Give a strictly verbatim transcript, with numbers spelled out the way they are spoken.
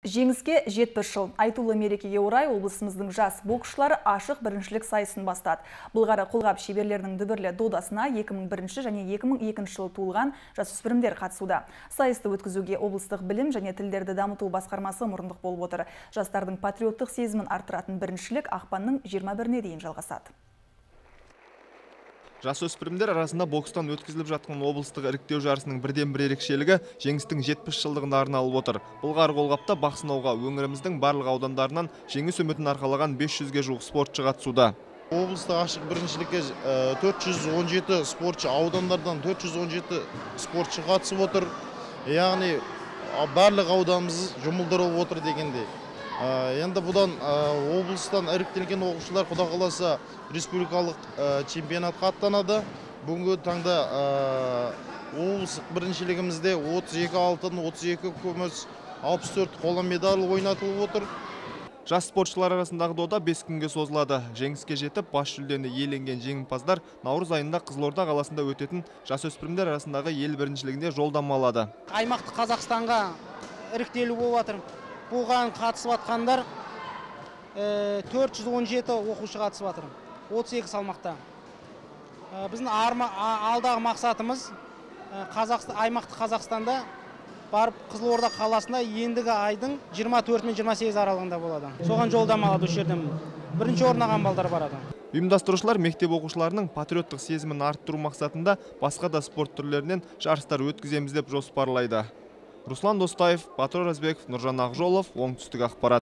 Жеңіске жетпіс жыл. Айтулы мерекеге орай облысымыздың жас боксшылары ашық біріншілік сайысын бастады. Былғары қолғап шеберлерінің дүбірлі додасына екі мың бірінші және екі мың екінші жылы туылған жасөспірімдер қатысуда. Сайысты өткізуге облыстық білім және тілдерді дамыту басқармасы мұрындық болып отыр. Жастардың патриоттық сезімін арттыратын біріншілік ақпанның жиырма біріне дейін жалғасады. Жасөспірімдер арасында бокстан өткізіліп жатқан облыстық іріктеу жарысының бірден бір ерекшелігі жеңістің жетпіс жылдығына арналып отыр. Былғары қолғапта бақ сынауға өңіріміздің барлық аудандарынан жеңіс үмітін арқалаған бес жүзге жуық спортшы қатысуда. Облыстық ашық біріншілікке төрт жүз он жеті спортшы, аудандардан төрт жүз он жеті спортшы қатысып отыр. Яғни барлық ауданымыз жұмылдырылып отыр дегенде. Енді бұдан облыстан іріктелген оқушылар құда қаласа республикалық чемпионатқа аттанады. Бүгінгі таңда облыстық біріншілігімізде отыз екі алтын, отыз екі күміс, алпыс төрт қола медаль ойнатылып отыр. Жас спортшылар арасындағы дода бес күнге созылады. Жеңіске жетіп, бас жүлдені иеленген жеңімпаздар наурыз айында Қызылорда қаласында өтетін жасөспірімдер арасындағы ел біріншілігінде жолдама алады. Аймақты Қазақстанға іріктелу болып жатыр. Бұған қатысып атқандар төрт жүз он жеті оқушы қатысып жатыр. отыз екі салмақта. Біздің алдағы мақсатымыз аймақты Қазақстанда барып Қызылорда қаласында ендігі айдың жиырма төрті мен жиырма сегізі аралығында болады. Соған жолдама алады осы жерден. Бірінші орын алған балдар барады. Ұйымдастырушылар мектеп оқушыларының патриоттық сезімін арттыру мақсатында басқа да спорт түрлерінен жарыстар өткіземіз деп жоспарлайды. Руслан Достаев, Батыр Разбеков, Нұржан Ақжолов, оңтүстік ақпарат.